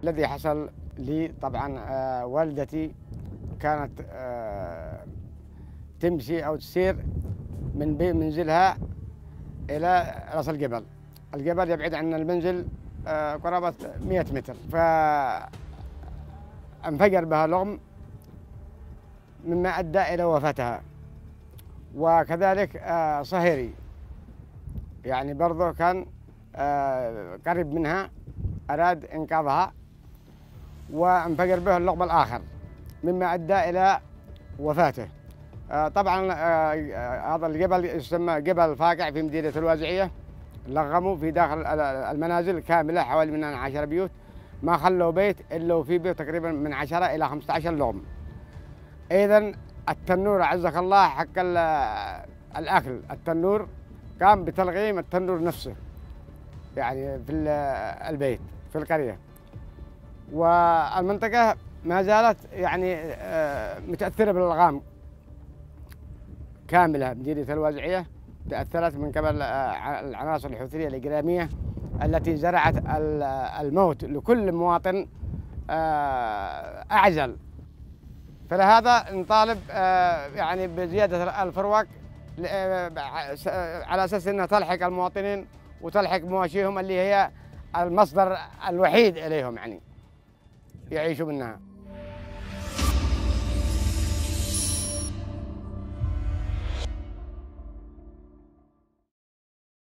الذي حصل لي طبعا والدتي كانت تمشي أو تسير من منزلها إلى رأس الجبل. الجبل يبعد عن المنزل قرابة 100 متر، فانفجر بها لغم مما أدى إلى وفاتها. وكذلك صهيري يعني برضه كان قريب منها، أراد إنقاذها وانفجر به اللغم الآخر مما أدى إلى وفاته. طبعا هذا الجبل يسمى جبل فاقع في مدينة الوازعية. لغموا في داخل المنازل كاملة حوالي من 10 بيوت، ما خلوا بيت إلا وفي بيت تقريبا من 10 إلى 15 لغم. أيضا التنور عزك الله حق الأكل، التنور قام بتلغيم التنور نفسه يعني في البيت في القرية. والمنطقة ما زالت يعني متأثرة بالألغام كاملة. مدينة الوازعية تأثرت من قبل العناصر الحوثية الإجرامية التي زرعت الموت لكل مواطن أعزل. فلهذا نطالب يعني بزيادة الفروق على أساس أنها تلحق المواطنين وتلحق مواشيهم اللي هي المصدر الوحيد إليهم يعني يعيشوا منها.